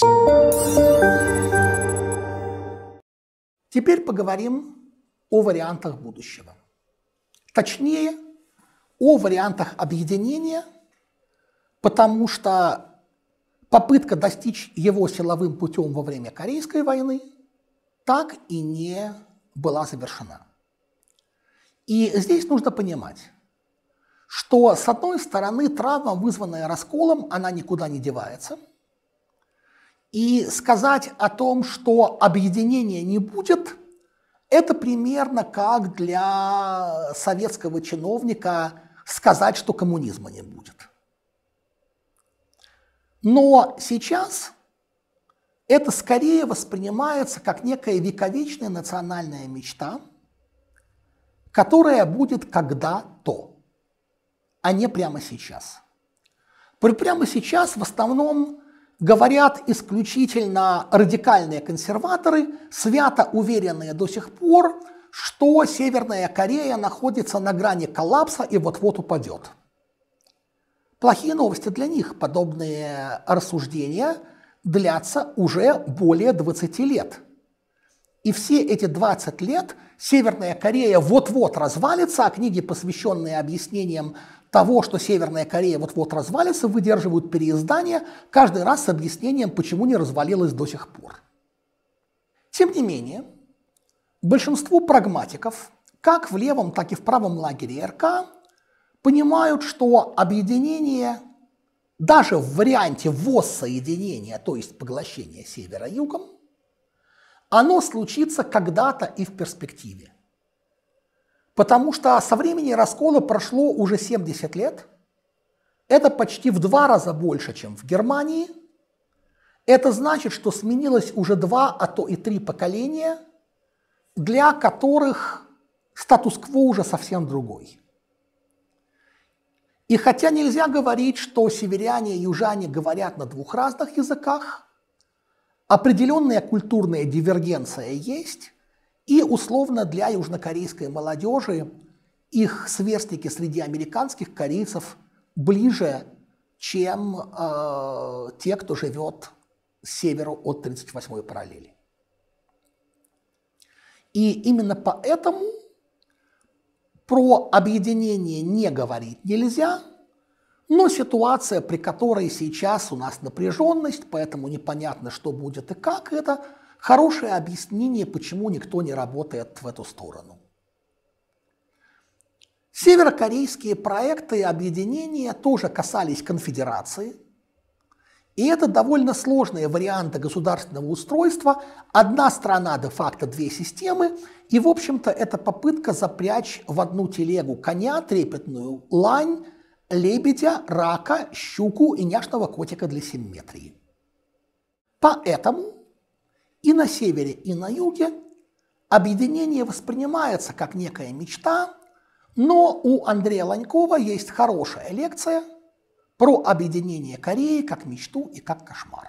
Теперь поговорим о вариантах будущего. Точнее, о вариантах объединения, потому что попытка достичь его силовым путем во время Корейской войны так и не была завершена. И здесь нужно понимать, что, с одной стороны, травма, вызванная расколом, она никуда не девается. И сказать о том, что объединения не будет, это примерно как для советского чиновника сказать, что коммунизма не будет. Но сейчас это скорее воспринимается как некая вековечная национальная мечта, которая будет когда-то, а не прямо сейчас. Прямо сейчас в основном говорят исключительно радикальные консерваторы, свято уверенные до сих пор, что Северная Корея находится на грани коллапса и вот-вот упадет. Плохие новости для них. Подобные рассуждения длятся уже более 20 лет. И все эти 20 лет Северная Корея вот-вот развалится, а книги, посвященные объяснениям того, что Северная Корея вот-вот развалится, выдерживают переиздания каждый раз с объяснением, почему не развалилась до сих пор. Тем не менее, большинство прагматиков, как в левом, так и в правом лагере РК, понимают, что объединение, даже в варианте воссоединения, то есть поглощения севера югом, оно случится когда-то и в перспективе. Потому что со времени раскола прошло уже 70 лет, это почти в 2 раза больше, чем в Германии. Это значит, что сменилось уже 2, а то и 3 поколения, для которых статус-кво уже совсем другой. И хотя нельзя говорить, что северяне и южане говорят на 2 разных языках, определенная культурная дивергенция есть, и условно для южнокорейской молодежи их сверстники среди американских корейцев ближе, чем те, кто живет с северу от 38-й параллели. И именно поэтому про объединение не говорить нельзя, но ситуация, при которой сейчас у нас напряженность, поэтому непонятно, что будет и как, это хорошее объяснение, почему никто не работает в эту сторону. Северокорейские проекты объединения тоже касались конфедерации, и это довольно сложные варианты государственного устройства. Одна страна, де-факто 2 системы, и, в общем-то, это попытка запрячь в одну телегу коня, трепетную лань, лебедя, рака, щуку и няшного котика для симметрии. Поэтому и на севере, и на юге объединение воспринимается как некая мечта, но у Андрея Ланькова есть хорошая лекция про объединение Кореи как мечту и как кошмар.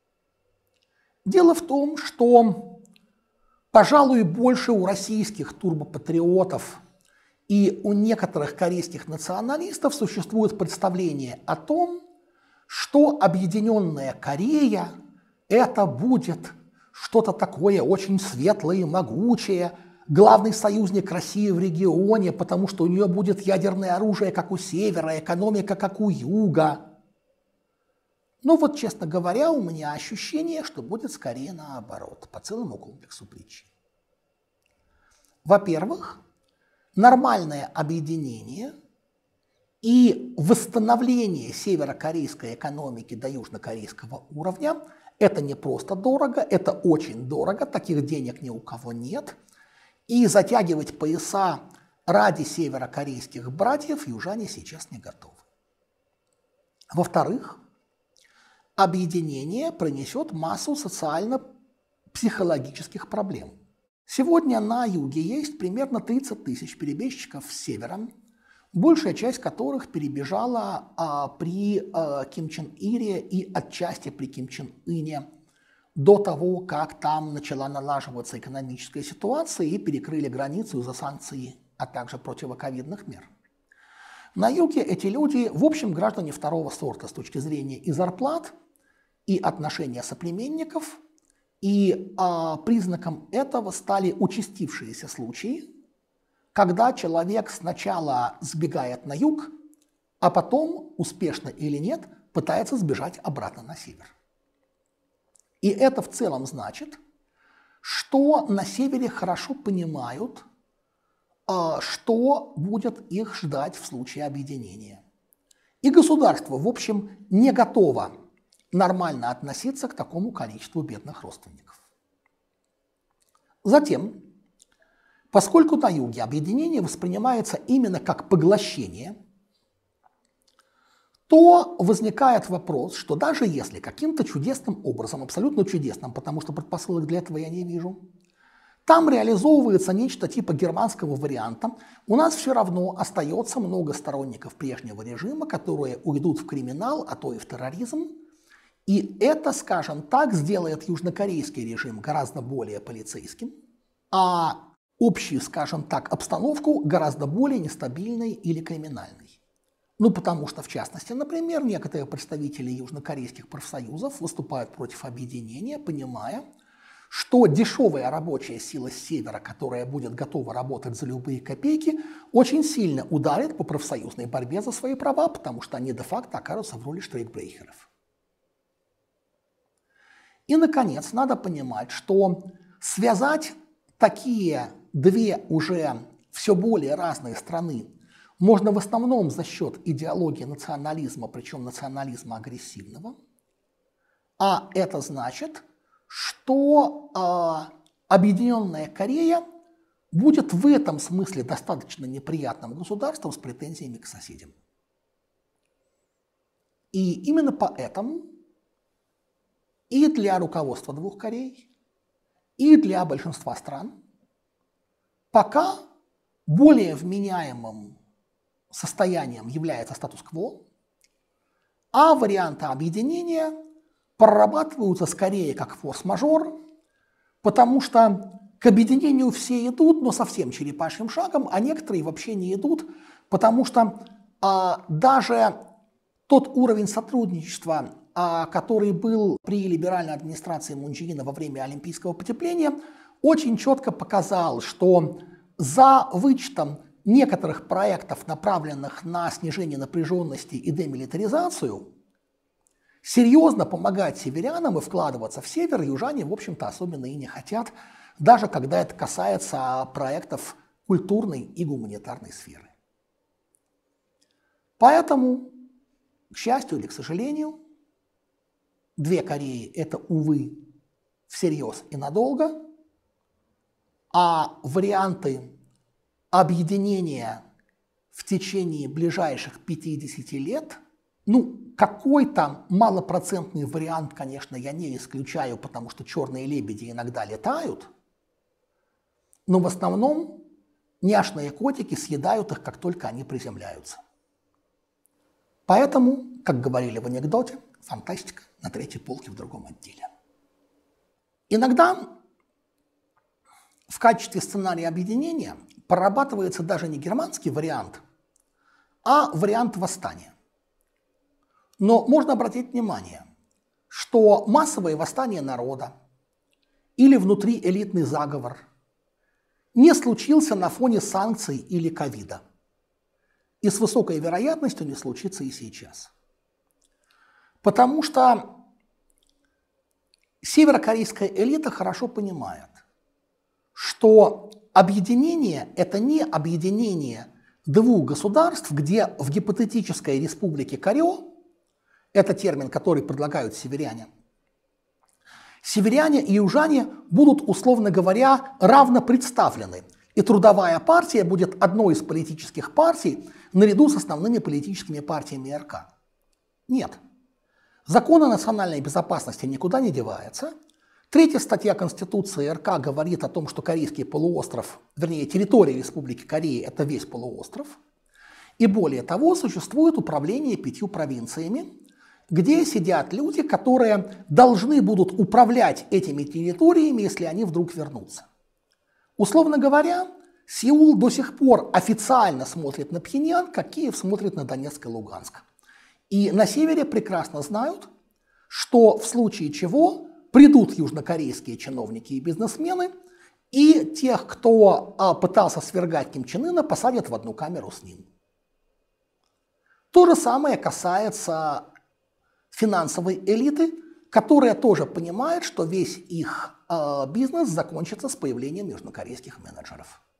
Дело в том, что, пожалуй, больше у российских турбопатриотов и у некоторых корейских националистов существует представление о том, что объединенная Корея – это будет что-то такое очень светлое и могучее, главный союзник России в регионе, потому что у нее будет ядерное оружие, как у севера, экономика, как у юга. Но вот, честно говоря, у меня ощущение, что будет скорее наоборот, по целому комплексу причин. Во-первых, нормальное объединение и восстановление северокорейской экономики до южнокорейского уровня – это не просто дорого, это очень дорого, таких денег ни у кого нет. И затягивать пояса ради северокорейских братьев южане сейчас не готовы. Во-вторых, объединение принесет массу социально-психологических проблем. Сегодня на юге есть примерно 30 тысяч перебежчиков с севера, большая часть которых перебежала при Ким Чен Ире и отчасти при Ким Чен Ыне до того, как там начала налаживаться экономическая ситуация и перекрыли границу из-за санкций, а также противоковидных мер. На юге эти люди, в общем, граждане второго сорта с точки зрения и зарплат, и отношения соплеменников, и признаком этого стали участившиеся случаи, когда человек сначала сбегает на юг, а потом, успешно или нет, пытается сбежать обратно на север. И это в целом значит, что на севере хорошо понимают, что будет их ждать в случае объединения. И государство, в общем, не готово нормально относиться к такому количеству бедных родственников. Затем, поскольку на юге объединение воспринимается именно как поглощение, то возникает вопрос, что даже если каким-то чудесным образом, абсолютно чудесным, потому что предпосылок для этого я не вижу, там реализовывается нечто типа германского варианта, у нас все равно остается много сторонников прежнего режима, которые уйдут в криминал, а то и в терроризм, и это, скажем так, сделает южнокорейский режим гораздо более полицейским, а общую, скажем так, обстановку гораздо более нестабильной или криминальной. Ну, потому что, в частности, например, некоторые представители южнокорейских профсоюзов выступают против объединения, понимая, что дешевая рабочая сила с севера, которая будет готова работать за любые копейки, очень сильно ударит по профсоюзной борьбе за свои права, потому что они де-факто окажутся в роли штрейкбрехеров. И, наконец, надо понимать, что связать такие две уже все более разные страны можно в основном за счет идеологии национализма, причем национализма агрессивного. А это значит, что Объединенная Корея будет в этом смысле достаточно неприятным государством с претензиями к соседям. И именно поэтому и для руководства двух Корей, и для большинства стран пока более вменяемым состоянием является статус-кво, а варианты объединения прорабатываются скорее как форс-мажор, потому что к объединению все идут, но совсем черепашьим шагом, а некоторые вообще не идут, потому что даже тот уровень сотрудничества, который был при либеральной администрации Мун Чжэ Ина во время олимпийского потепления, очень четко показал, что за вычетом некоторых проектов, направленных на снижение напряженности и демилитаризацию, серьезно помогать северянам и вкладываться в север южане, в общем-то, особенно и не хотят, даже когда это касается проектов культурной и гуманитарной сферы. Поэтому, к счастью или к сожалению, две Кореи – это, увы, всерьез и надолго, а варианты объединения в течение ближайших 50 лет, какой-то малопроцентный вариант, конечно, я не исключаю, потому что черные лебеди иногда летают, но в основном няшные котики съедают их, как только они приземляются. Поэтому, как говорили в анекдоте, фантастика на третьей полке в другом отделе. Иногда в качестве сценария объединения прорабатывается даже не германский вариант, а вариант восстания. Но можно обратить внимание, что массовое восстание народа или внутриэлитный заговор не случился на фоне санкций или ковида. И с высокой вероятностью не случится и сейчас. Потому что северокорейская элита хорошо понимает, что объединение – это не объединение двух государств, где в гипотетической республике Корё, это термин, который предлагают северяне, северяне и южане будут, условно говоря, равно представлены. И трудовая партия будет одной из политических партий наряду с основными политическими партиями РК. Нет. Закон о национальной безопасности никуда не девается. Третья статья Конституции РК говорит о том, что Корейский полуостров, вернее, территория Республики Корея – это весь полуостров. И более того, существует управление 5 провинциями, где сидят люди, которые должны будут управлять этими территориями, если они вдруг вернутся. Условно говоря, Сеул до сих пор официально смотрит на Пхеньян, как Киев смотрит на Донецк и Луганск. И на севере прекрасно знают, что в случае чего придут южнокорейские чиновники и бизнесмены, и тех, кто пытался свергать Ким Чен Ына, посадят в одну камеру с ним. То же самое касается финансовой элиты, которая тоже понимает, что весь их бизнес закончится с появлением южнокорейских менеджеров.